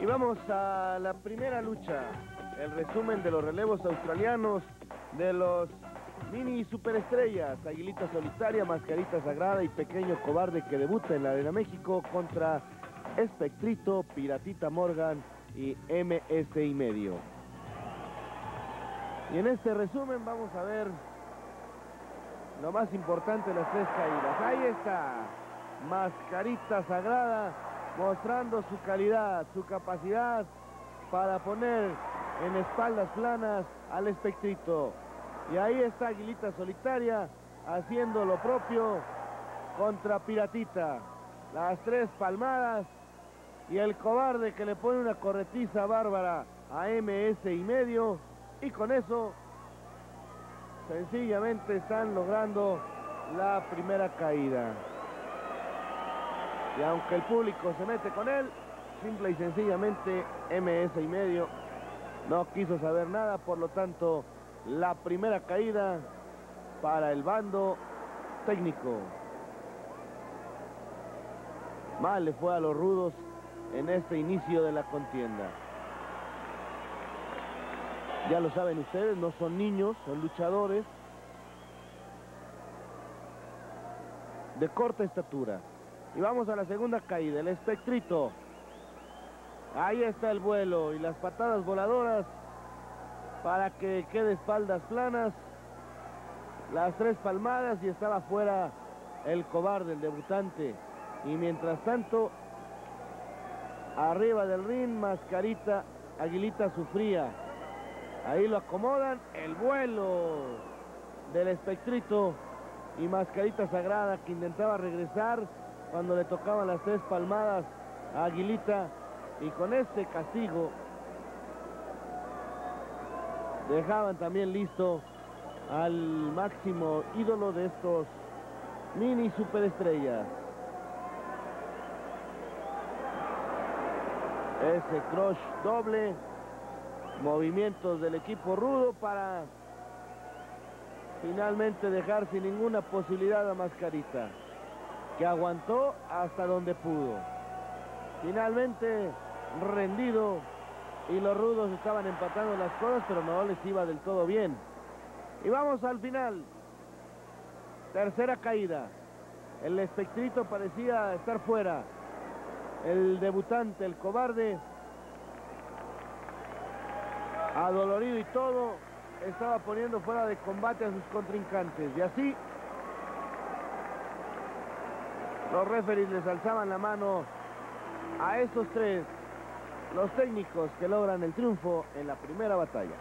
vamos a la primera lucha. El resumen de los relevos australianos, de los mini superestrellas, Aguilita Solitaria, Mascarita Sagrada y Pequeño Cobarde, que debuta en la Arena México contra Espectrito, Piratita Morgan y MS y medio. Y en este resumen vamos a ver lo más importante de las tres caídas. Ahí está, Mascarita Sagrada, mostrando su calidad, su capacidad para poner en espaldas planas al Espectrito. Y ahí está Aguilita Solitaria haciendo lo propio contra Piratita. Las tres palmadas y el Cobarde que le pone una corretiza bárbara a MS y medio. Y con eso sencillamente están logrando la primera caída. Y aunque el público se mete con él, simple y sencillamente MS y medio no quiso saber nada. Por lo tanto, la primera caída para el bando técnico. Mal le fue a los rudos en este inicio de la contienda. Ya lo saben ustedes, no son niños, son luchadores de corta estatura. Y vamos a la segunda caída, el Espectrito. Ahí está el vuelo y las patadas voladoras para que quede espaldas planas. Las tres palmadas y estaba fuera el Cobarde, el debutante. Y mientras tanto, arriba del ring, Mascarita, Aguilita sufría. Ahí lo acomodan, el vuelo del Espectrito y Mascarita Sagrada, que intentaba regresar cuando le tocaban las tres palmadas a Aguilita. Y con este castigo dejaban también listo al máximo ídolo de estos mini superestrellas. Ese crush doble, movimientos del equipo rudo para finalmente dejar sin ninguna posibilidad a Mascarita, que aguantó hasta donde pudo. Finalmente rendido, y los rudos estaban empatando las cosas, pero no les iba del todo bien. Y vamos al final. Tercera caída. El Espectrito parecía estar fuera. El debutante, el Cobarde, adolorido y todo, estaba poniendo fuera de combate a sus contrincantes. Y así los referees les alzaban la mano a estos tres, los técnicos que logran el triunfo en la primera batalla.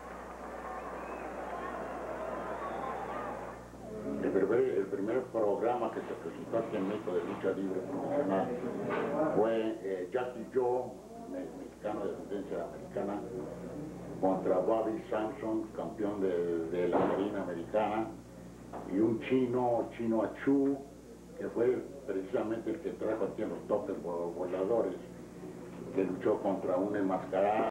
El primer programa que se presentó aquí en México de lucha libre profesional fue Jackie Joe, mexicano de ascendencia americana, contra Bobby Samson, campeón de la Marina Americana, y un chino Achu, que fue precisamente el que trajo aquí en los topes voladores, que luchó contra un enmascarado